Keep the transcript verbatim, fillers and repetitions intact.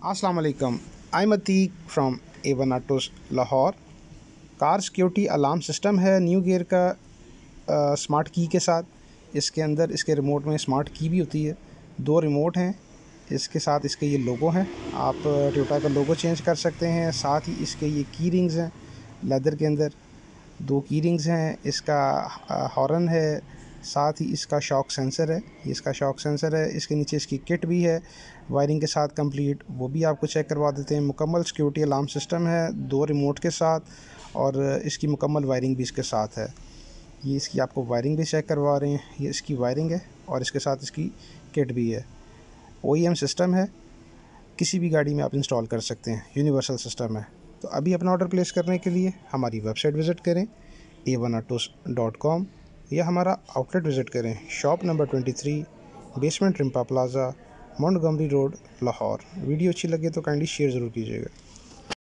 Assalamu alaikum. I'm Ateek from A one Autos Lahore. Car security alarm system है new gear का smart key के साथ। इसके अंदर इसके रिमोट में स्मार्ट की भी होती है। दो रिमोट हैं, इसके साथ इसके ये लोगो हैं। आप टोयोटा का लोगो चेंज कर सकते हैं। साथ ही इसके ये की रिंग्स हैं लेदर के अंदर, दो की रिंग्स हैं। इसका हॉर्न है, साथ ही इसका शॉक सेंसर है। ये इसका शॉक सेंसर है। इसके नीचे इसकी किट भी है वायरिंग के साथ कंप्लीट, वो भी आपको चेक करवा देते हैं। मुकम्मल सिक्योरिटी अलार्म सिस्टम है दो रिमोट के साथ, और इसकी मुकम्मल वायरिंग भी इसके साथ है। ये इसकी आपको वायरिंग भी चेक करवा रहे हैं। ये इसकी वायरिंग है और इसके साथ इसकी किट भी है। ओ ई एम सिस्टम है, किसी भी गाड़ी में आप इंस्टॉल कर सकते हैं, यूनिवर्सल सिस्टम है। तो अभी अपना ऑर्डर प्लेस करने के लिए हमारी वेबसाइट विज़िट करें A one autos dot com, या हमारा आउटलेट विज़िट करें shop number twenty three, basement Rimpa plaza, Montgomery road, Lahore. Video अच्छी लगे तो काइंडली शेयर ज़रूर कीजिएगा।